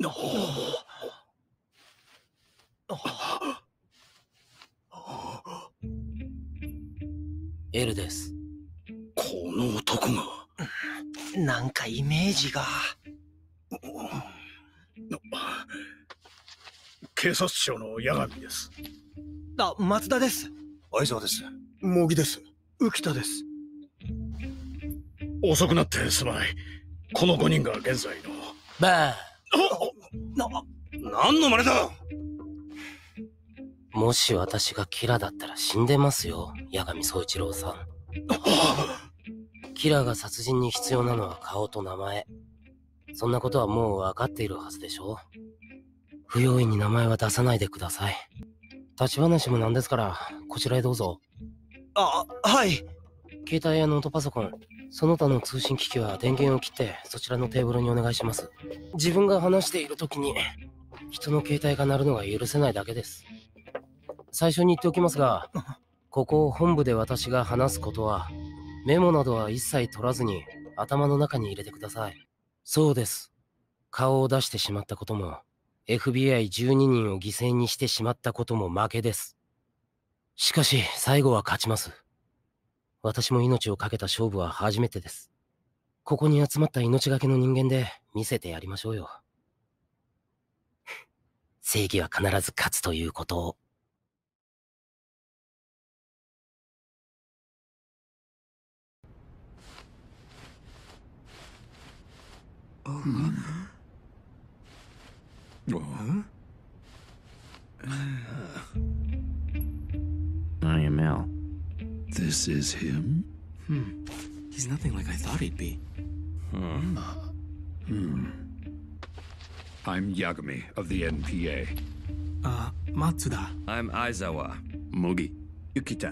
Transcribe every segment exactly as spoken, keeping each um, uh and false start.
エルです。 この男が。 なんかイメージが。 警察庁の八神です。 あ、松田です。 相沢です。 茂木です。 浮田です。 遅くなってすまない。このごにんが現在の。 バーン。な、何の真似だ。 もし私がキラだったら死んでますよ、八神宗一郎さん。キラが殺人に必要なのは顔と名前。そんなことはもう分かっているはずでしょ。不用意に名前は出さないでください。立ち話もなんですから、こちらへどうぞ。 あ、はい。 携帯やノートパソコン、その他の通信機器は電源を切ってそちらのテーブルにお願いします。自分が話している時に人の携帯が鳴るのが許せないだけです。最初に言っておきますが、ここ本部で私が話すことはメモなどは一切取らずに頭の中に入れてください。そうです。顔を出してしまったことも エフビーアイじゅうに 人を犠牲にしてしまったことも負けです。しかし最後は勝ちます。私も命を懸けた勝負は初めてです。ここに集まった命がけの人間で見せてやりましょうよ。正義は必ず勝つということを。 I am Al. This is him? Hmm. He's nothing like I thought he'd be. Hmm. Hmm. I'm Yagami of the N P A. Uh, Matsuda. I'm Aizawa. Mugi. Yukita.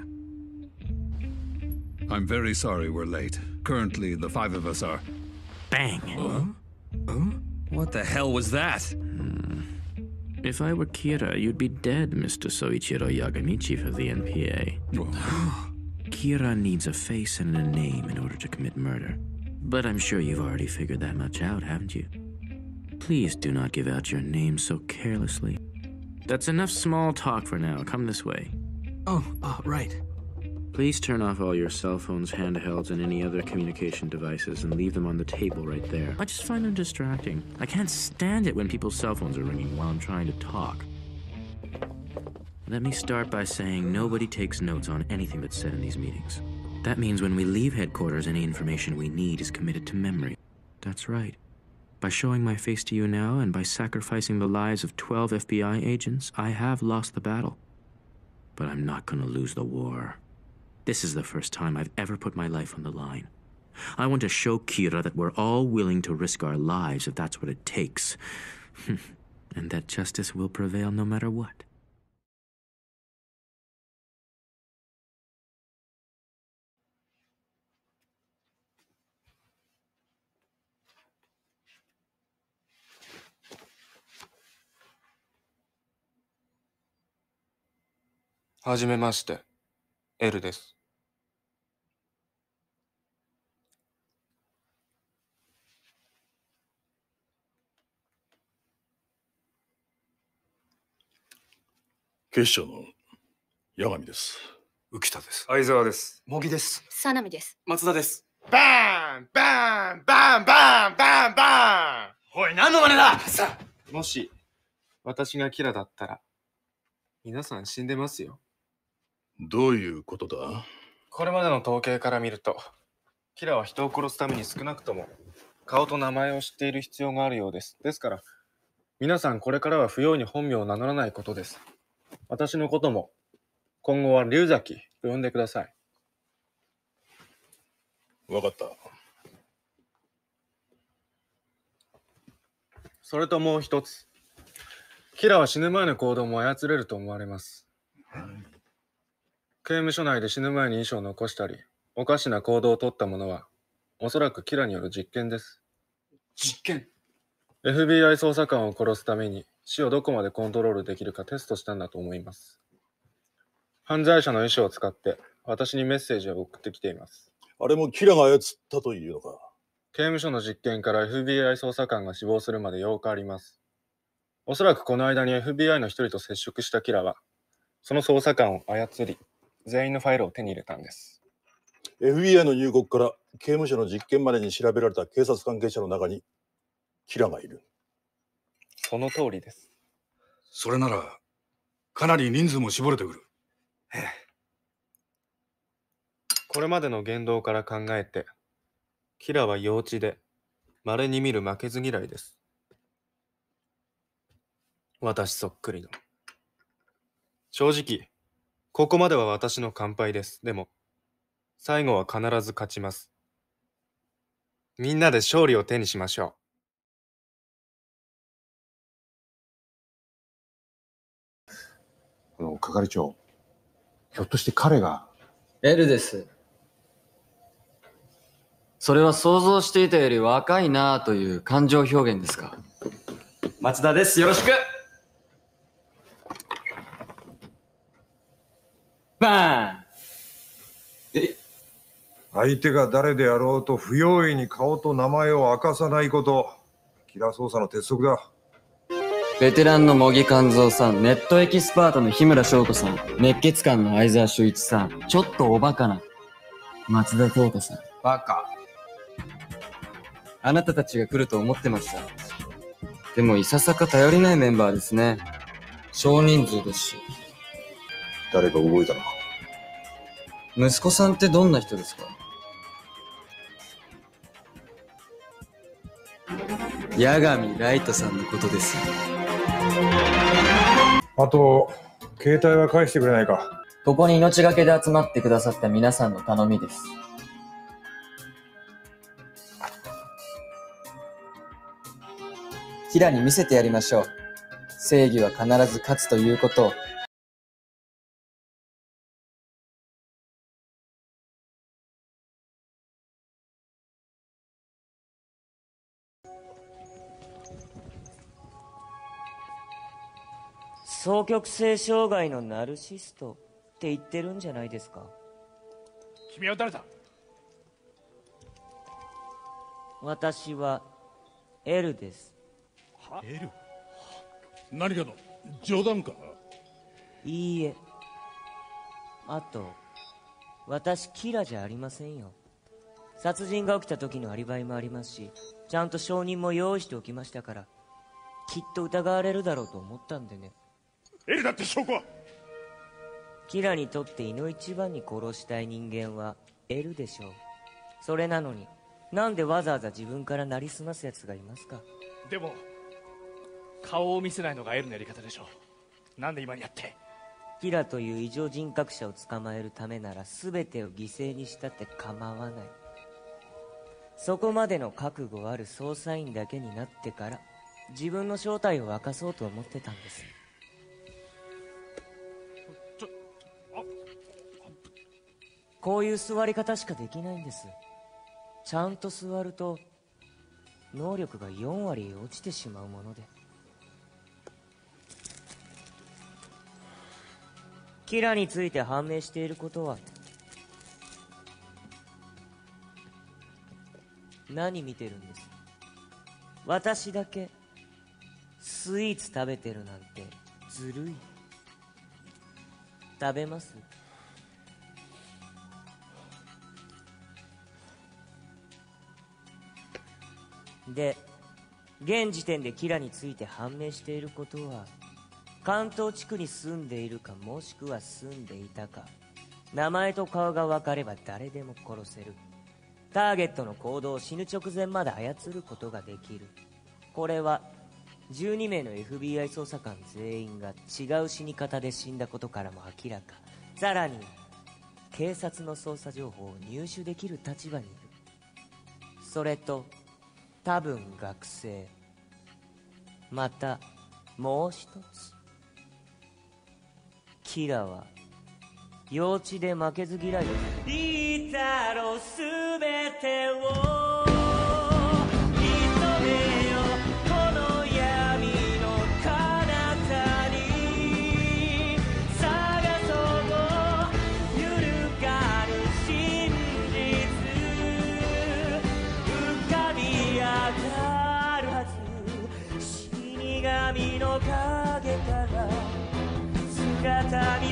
I'm very sorry we're late. Currently, the five of us are... Bang! Huh? Huh? What the hell was that? Hmm. If I were Kira, you'd be dead, Mister Soichiro Yagami, chief of the N P A. Oh. Kira needs a face and a name in order to commit murder. But I'm sure you've already figured that much out, haven't you? Please do not give out your name so carelessly. That's enough small talk for now. Come this way. Oh, uh, right. Please turn off all your cell phones, handhelds, and any other communication devices and leave them on the table right there. I just find them distracting. I can't stand it when people's cell phones are ringing while I'm trying to talk. Let me start by saying nobody takes notes on anything that's said in these meetings. That means when we leave headquarters, any information we need is committed to memory. That's right. By showing my face to you now and by sacrificing the lives of twelve F B I agents, I have lost the battle. But I'm not gonna lose the war. This is the first time I've ever put my life on the line. I want to show Kira that we're all willing to risk our lives if that's what it takes. And that justice will prevail no matter what. はじめまして、エルです。 警視庁の八神です。 浮田です。 相沢です。 茂木です。 さなみです。 松田です。 バーンバーンバーンバーンバーンバーン。 おい、何の真似だ。 さあ、もし私がキラだったら皆さん死んでますよ。 どういうことだ？ これまでの統計から見ると、キラは人を殺すために少なくとも顔と名前を知っている必要があるようです。ですから皆さんこれからは不要に本名を名乗らないことです。私のことも今後は龍崎と呼んでください。 わかった。 それともう一つ、キラは死ぬ前の行動も操れると思われます。刑務所内で死ぬ前に遺書を残したり、おかしな行動をとったものは、おそらくキラによる実験です。 実験？ エフビーアイ 捜査官を殺すために死をどこまでコントロールできるかテストしたんだと思います。犯罪者の遺書を使って私にメッセージを送ってきています。 あれもキラが操ったというのか？ 刑務所の実験から エフビーアイ 捜査官が死亡するまでようかあります。 おそらくこの間に エフビーアイ の一人と接触したキラは、その捜査官を操り、全員のファイルを手に入れたんです。 エフビーアイ の入国から刑務所の実験までに調べられた警察関係者の中にキラがいる。 その通りです。 それならかなり人数も絞れてくる。 ええ。これまでの言動から考えて、キラは幼稚で稀に見る負けず嫌いです。私そっくりの。正直、ここまでは私の完敗です。でも、最後は必ず勝ちます。みんなで勝利を手にしましょう。あの、係長、ひょっとして彼が。 エルです。それは想像していたより若いなぁという感情表現ですか？松田です。よろしく。バーン。え？ 相手が誰であろうと不用意に顔と名前を明かさないこと、キラー捜査の鉄則だ。 ベテランの茂木勘三さん、ネットエキスパートの日村翔子さん、熱血漢の相沢修一さん、ちょっとおバカな松田東太さん。バカ。あなたたちが来ると思ってました。でもいささか頼りないメンバーですね。少人数ですし。 誰か動いたのか？ 息子さんってどんな人ですか？八神ライトさんのことです。 あと、携帯は返してくれないか？ ここに命がけで集まってくださった皆さんの頼みです。キラに見せてやりましょう。正義は必ず勝つということを。 双極性障害のナルシストって言ってるんじゃないですか？ 君は誰だ？ 私はエルです。 は？エル？何かの冗談か？ いいえ。あと、私キラじゃありませんよ。殺人が起きた時のアリバイもありますし、ちゃんと証人も用意しておきましたから、きっと疑われるだろうと思ったんでね。 エルだって証拠は？ キラにとって胃の一番に殺したい人間はエルでしょう。それなのになんでわざわざ自分からなりすますやつがいますか？ でも顔を見せないのがエルのやり方でしょう。なんで今にやって？ キラという異常人格者を捕まえるためなら全てを犠牲にしたって構わない。そこまでの覚悟ある捜査員だけになってから自分の正体を明かそうと思ってたんです。こういう座り方しかできないんです。ちゃんと座ると能力がよん割落ちてしまうもので。キラについて判明していることは、何見てるんです？私だけスイーツ食べてるなんてずるい。食べます？で、現時点でキラについて判明していることは、関東地区に住んでいるかもしくは住んでいたか、名前と顔が分かれば誰でも殺せる。ターゲットの行動を死ぬ直前まで操ることができる。これはじゅうに名の エフビーアイ 捜査官全員が違う死に方で死んだことからも明らか。さらに警察の捜査情報を入手できる立場にいる。それと多分学生。またもう一つ、キラは幼稚で負けず嫌いです。いたろすべてを認めよ、この闇の彼方に探そう揺るがぬ真実、浮かび上がるはず死神のの陰から姿が